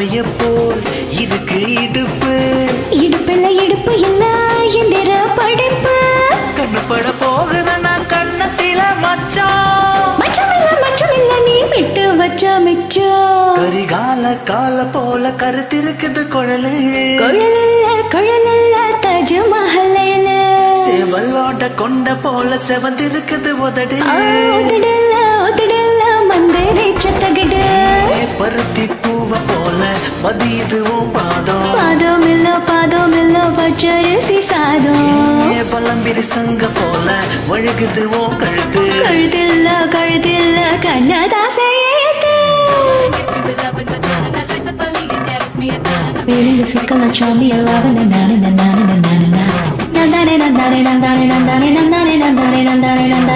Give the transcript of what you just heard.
போல் இதுக்கு இடுப்பு இடுப்புல இடுப்பு இல்ல எந்திர படைப்பு கண்ணுப்பட போகுத நான் கண்ணத்தில மச்சான் மச்சமில்ல நீ விட்டு வச்ச மிச்சம் கரிகால கால போல கருத்திருக்குது குழலு குழலல்ல தாஜ்மஹல் செவலோட கொண்ட போல செவந்திருக்குது உதடு உதடல்ல மந்தரை சத்தகிடு பருத்தி பூவ போல மதியுதுவும் பாதம் பாதம் இல்ல பச்சரிசி சாதம் பழம்பிரி சங்க போல வழுகுதுவும் கழுத்து கழுதில்ல கண்ணதாசையேத்து feeling the sickle and charm me alive and nandane